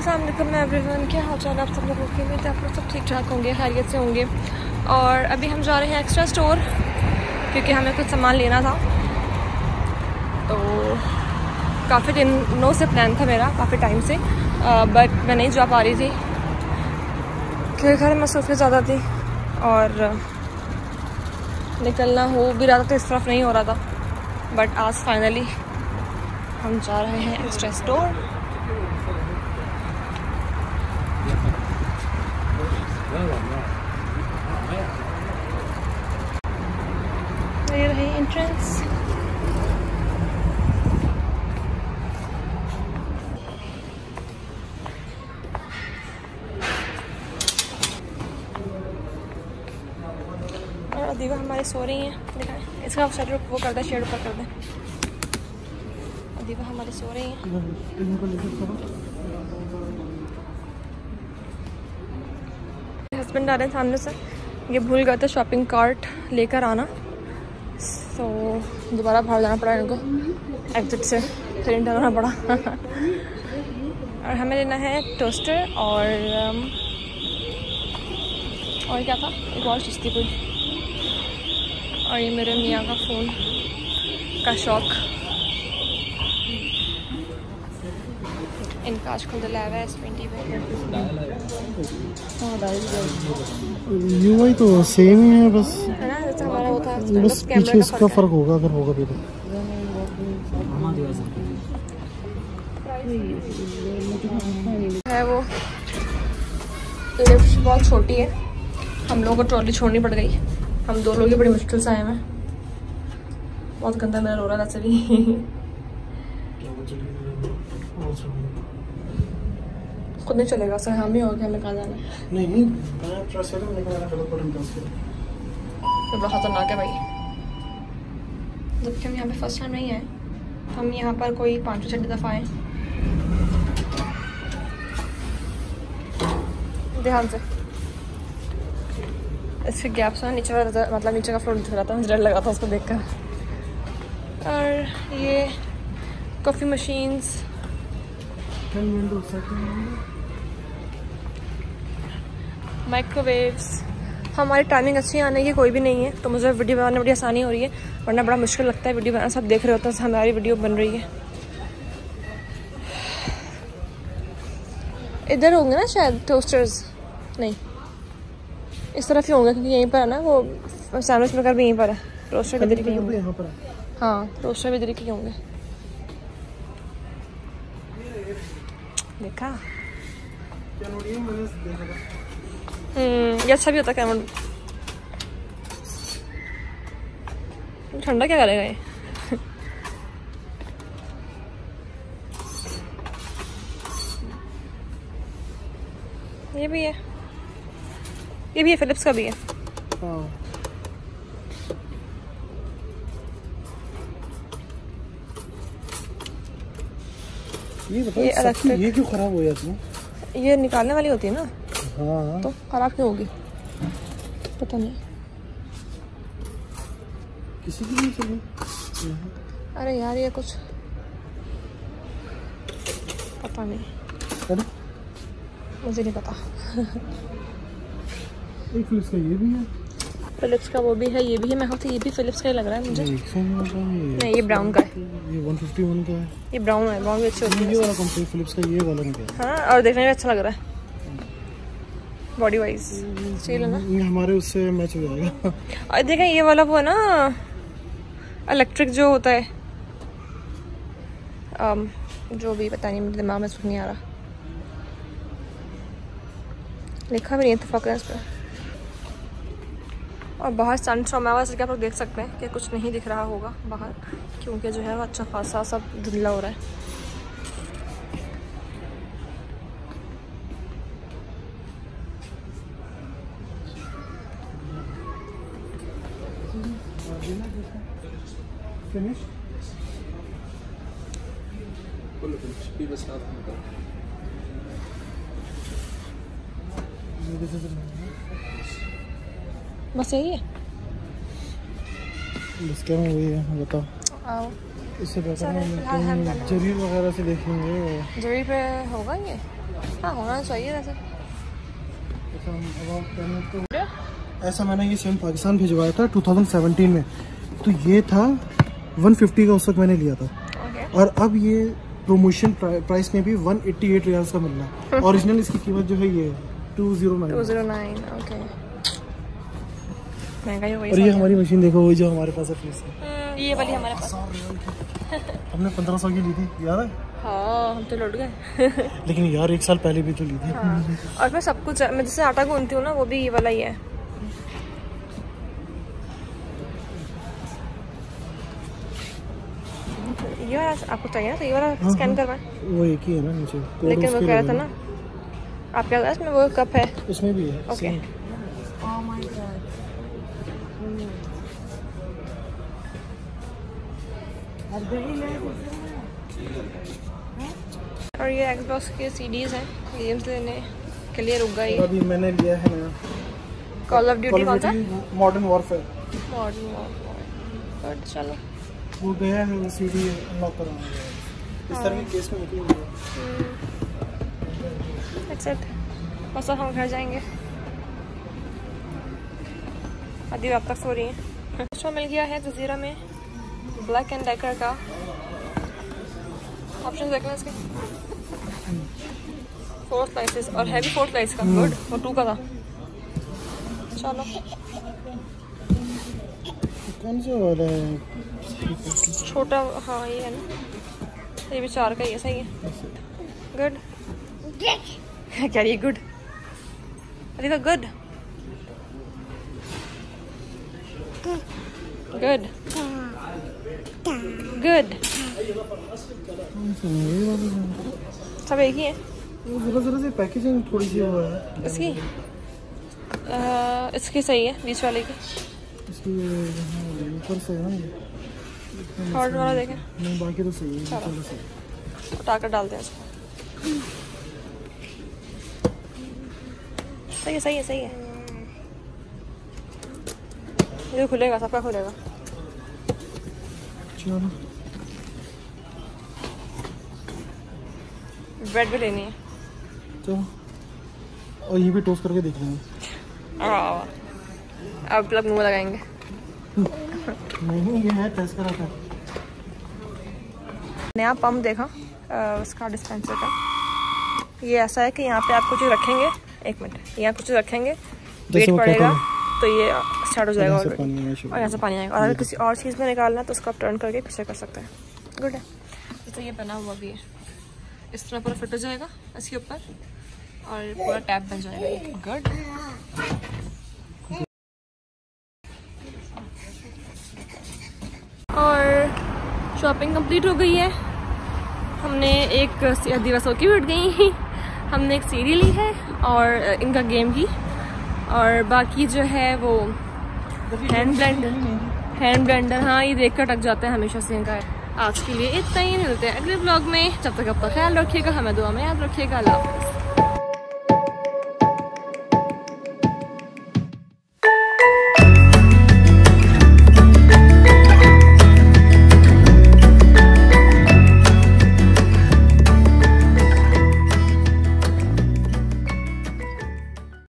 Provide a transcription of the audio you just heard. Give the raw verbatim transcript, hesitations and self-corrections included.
अस्सलाम वालेकुम एवरीवन, क्या हाल चाल आप सब लोगों के। उम्मीद है आप लोग सब ठीक ठाक होंगे, खैरियत से होंगे। और अभी हम जा रहे हैं एक्स्ट्रा स्टोर क्योंकि हमें कुछ सामान लेना था। तो काफ़ी दिनों से प्लान था मेरा, काफ़ी टाइम से, बट मैं नहीं जा पा रही थी क्योंकि घर में मसरूफियत ज़्यादा थी और निकलना हो भी रहा था तो इस तरफ नहीं हो रहा था। बट आज फाइनली हम जा रहे हैं एक्स्ट्रा स्टोर। ये रही एंट्रेंस। और अदीबा हमारे सो रही हैं, दिखाएं इसका शटर वो कर दे, शेड ऊपर कर दे। अदीबा हमारे सो रही हैं। हस्बैंड आ रहे हैं सामने से, ये भूल गए थे शॉपिंग कार्ट लेकर आना, तो दोबारा बाहर जाना पड़ा इनको एग्जिट से, फिर इंटर होना पड़ा। और हमें लेना है टोस्टर और और क्या था, एक और चीज़ थी कोई। और ये मेरे मियाँ का फ़ोन का शौक, इनका आजकल दिलाया है एस ट्वेंटी पे। यूँ तो सेम ही है बस, है ना, जैसे हमारा वो था, बस पीछे इसका फर्क होगा अगर होगा भी तो। है वो लिफ्ट बहुत छोटी है, हम लोगों को ट्रॉली छोड़नी पड़ गई। हम दो लोग ही बड़ी मुश्किल से आए हैं। बहुत गंदा मेरा रो रहा वैसे भी। खुद नहीं चलेगा सर, हम ही हो गए, हमें कहाँ जाना है। नहीं नहीं मैं ट्रस्ट करूं, लेकिन मैंने गलत बटन प्रेस किया। तो बड़ा खतरनाक है भाई। जबकि हम यहाँ पे फर्स्ट टाइम नहीं आए, हम यहाँ पर कोई पाँच छठी दफ़ा आए। ध्यान से इसके गैप से नीचे वाला, मतलब नीचे का फ्लोर दिख रहा था, मुझे डर लगा था उसको देखकर। और ये कॉफ़ी मशीन्स, माइक्रोवेव्स। हमारी टाइमिंग अच्छी आने की कोई भी नहीं है, तो मुझे वीडियो बनाने में बड़ी आसानी हो रही है, वरना बड़ा मुश्किल लगता है वीडियो बनाना। सब देख रहे होते हैं हमारी वीडियो बन रही है। इधर होंगे ना शायद टोस्टर्स, नहीं इस तरफ ही होंगे क्योंकि यहीं पर है ना वो सैंडविच मेकर भी यहीं पर है। टोस्टर भी इधर ही होंगे। हाँ टोस्टर भी इधर ही होंगे। देखा, हम्म ये अच्छा भी होता कैमरा। ठंडा क्या करेगा ये। ये भी है, ये भी है, फिलिप्स का भी है। हाँ। ये बताओ, ये, ये क्यों खराब हो जाती है? ये निकालने वाली होती है ना। हाँ। तो खराब क्यों होगी पता नहीं, किसी की नहीं चली। अरे यार ये कुछ पता नहीं, अरे मुझे नहीं पता। एक फिलिप्स का ये भी है, फिलिप्स का वो भी है, ये भी है। मैं कहती ये भी फिलिप्स का ही लग रहा है मुझे। नहीं ये ब्राउन का है, ये वन फिफ्टी वन का है। ये ब्राउन है, ब्राउन भी अच्छी होती है। ये वाला कंपनी फिलिप्स का ये वाला नहीं है। हाँ और देखने में अच्छा लग रहा है बॉडी वाइज, चल ना। ये हमारे उससे मैच हो जाएगा। और देखें ये वाला वो है ना इलेक्ट्रिक जो होता है, um, जो भी पता नहीं, मेरे दिमाग में सुन नहीं आ रहा, लिखा भी नहीं इत्तेफाक इस पर। और बाहर सनस्टॉर्म है, वैसे कि आप लोग देख सकते हैं कि कुछ नहीं दिख रहा होगा बाहर, क्योंकि जो है वो अच्छा खासा सब धुंधला हो रहा है। बस यही है, बस क्या वही है, बताओ। इससे बेहतर जरीर वगैरह से देखेंगे। जरीर पे होगा ये, हाँ होना चाहिए वैसे। ऐसा मैंने ये सेम पाकिस्तान भिजवाया था टू थाउजेंड सेवेंटीन में, तो ये था वन फिफ्टी का उस वक्त मैंने लिया था। okay. और अब ये प्रमोशन प्राइस में भी वन एट्टी एट रियाल्स का मिल रहा है। ओरिजिनल इसकी कीमत जो है ये two zero nine two zero nine okay महंगा ही। और ये हमारी मशीन देखो, वही जो हमारे पास है फ्रीज की, ये वाली हमारे पास हमने पंद्रह सौ की ली थी, याद है? हाँ हम तो लौट गए लेकिन यार एक साल पहले भी तो ली थी। हाँ। और मैं सब कुछ, मैं जैसे आटा गूंथती हूँ ना, वो भी ये वाला ही है। ये वाला आपको चाहिए ना, ये वाला स्कैन करवाएं। वो एक ही है ना नीचे, लेकिन वो कह रहा था ना आपके पास में वो कप है, उसमें भी है। ओके। और ये एक्सबॉक्स के सीडीज हैं, गेम्स लेने के लिए रुक गई। अभी मैंने लिया है ना कॉल ऑफ ड्यूटी, कौन सा? Modern warfare. मॉडर्न वॉरफेयर, चलो वो गया है, वो सीडी अनलॉक करवाना है। इस तरह के केस में निकली हुई है। एक्सेप्ट बस अब हम घर जाएंगे। आधी रात तक सो रही हैं। शो मिल गया है जजीरा में ब्लैक एंड डेकर का। ऑप्शन देखना इसके, फोर स्लाइसेस और हैवी फोर स्लाइस का। गुड, वो टू का था। चलो कौन सा वाला है? छोटा, हाँ ये है ना, ये भी चार का ही है। सही है, गुड। क्या ये गुड? अरे गुड गुड गुड सब एक ही है। जरा जरा से पैकेजिंग थोड़ी सी वो है इसकी। आ, इसकी सही है, बीच वाले की। इसकी ऊपर से है ना, हॉट वाला देखें। नहीं बाकी तो सही है। चलो सही, उठाकर डालते हैं इसको। सही है सही है सही है। ये खुलेगा, सबका खुलेगा। चलो ब्रेड भी लेनी है, चलो। और ये भी टोस्ट करके देख लेंगे। अब लोग मुँह लगाएंगे। नहीं, ये है टेस्ट करा था। नया पंप देखा उसका डिस्पेंसर का। ये ऐसा है कि यहाँ पे आप कुछ रखेंगे, एक मिनट, यहाँ कुछ रखेंगे, वेट पड़ेगा तो ये स्टार्ट हो जाएगा, और यहाँ से पानी आएगा। और अगर किसी और चीज़ में निकालना है तो उसको आप टर्न करके पीछे कर सकते हैं। गुड है। तो ये बना हुआ भी है, इस तरह पूरा फिट हो जाएगा इसके ऊपर और पूरा टैप बन जाएगा। गुड। और शॉपिंग कंप्लीट हो गई है। हमने एक दिवसों की उठ गई, हमने एक सीडी ली है और इनका गेम की, और बाकी जो है वो हैंड ब्लेंडर हैंड ब्लेंडर हाँ ये देख कर टक जाता है हमेशा से इनका है। आज के लिए इतना ही, मिलते हैं अगले ब्लॉग में। जब तक अपना ख्याल रखिएगा, हमें दुआ में याद रखिएगा। अल्लाह हाफ़िज़।